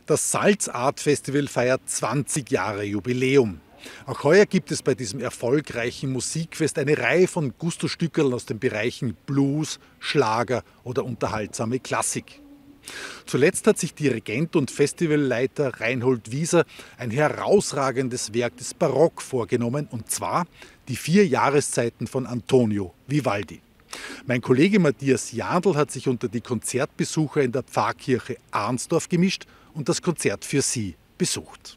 Das Salzart Festival feiert 20 Jahre Jubiläum. Auch heuer gibt es bei diesem erfolgreichen Musikfest eine Reihe von Gusto-Stückerln aus den Bereichen Blues, Schlager oder unterhaltsame Klassik. Zuletzt hat sich Dirigent und Festivalleiter Reinhold Wieser ein herausragendes Werk des Barock vorgenommen, und zwar die 4 Jahreszeiten von Antonio Vivaldi. Mein Kollege Matthias Jandl hat sich unter die Konzertbesucher in der Pfarrkirche Arnsdorf gemischt und das Konzert für Sie besucht.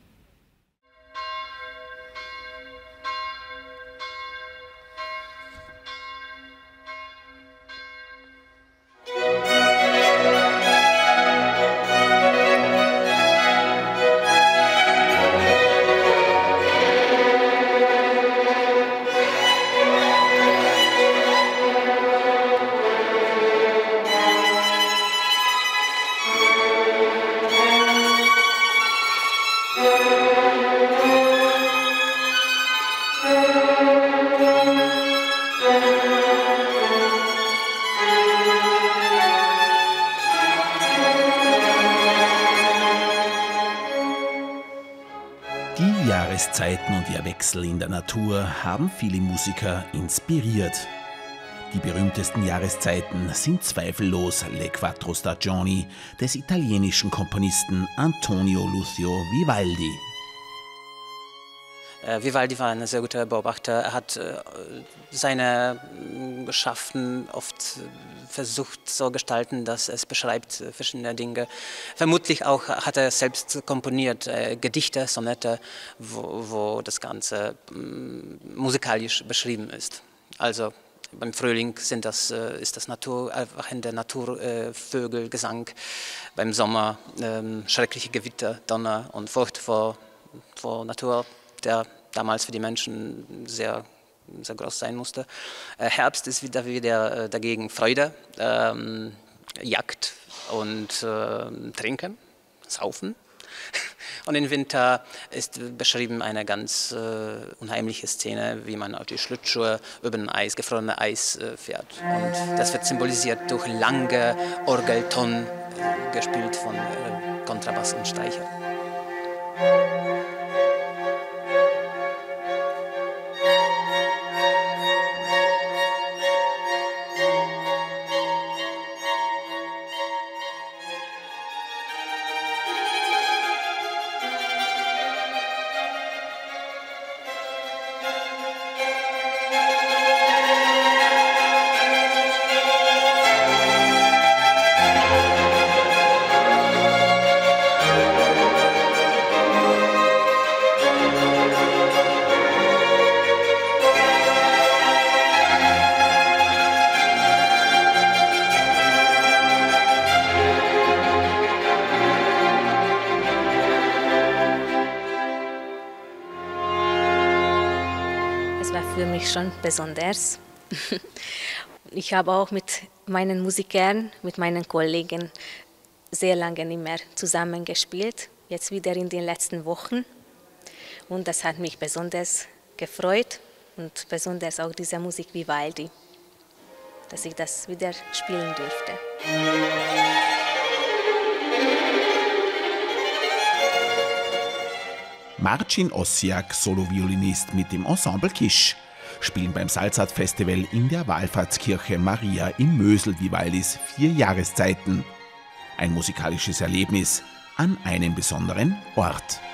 Die Jahreszeiten und ihr Wechsel in der Natur haben viele Musiker inspiriert. Die berühmtesten Jahreszeiten sind zweifellos Le Quattro Stagioni des italienischen Komponisten Antonio Lucio Vivaldi. Vivaldi war ein sehr guter Beobachter. Er hat seine Schaffen oft versucht so zu gestalten, dass es beschreibt verschiedene Dinge. Vermutlich auch hat er selbst komponiert Gedichte, Sonette, wo das Ganze musikalisch beschrieben ist. Also beim Frühling ist das Natur, einfach in der Natur Vögelgesang, beim Sommer schreckliche Gewitter, Donner und Furcht vor Natur, der damals für die Menschen sehr, sehr groß sein musste. Herbst ist wieder dagegen Freude, Jagd und Trinken, Saufen. Und im Winter ist beschrieben eine ganz unheimliche Szene, wie man auf die Schlittschuhe über ein gefrorene Eis fährt. Und das wird symbolisiert durch lange Orgelton, gespielt von Kontrabass und Streicher. Es war für mich schon besonders. Ich habe auch mit meinen Musikern, mit meinen Kollegen sehr lange nicht mehr zusammengespielt, jetzt wieder in den letzten Wochen. Und das hat mich besonders gefreut und besonders auch diese Musik Vivaldi, dass ich das wieder spielen durfte. Marcin Ossiak, Soloviolinist mit dem Ensemble Kisch, spielen beim Salzart Festival in der Wallfahrtskirche Maria in Mösel Vivaldis 4 Jahreszeiten. Ein musikalisches Erlebnis an einem besonderen Ort.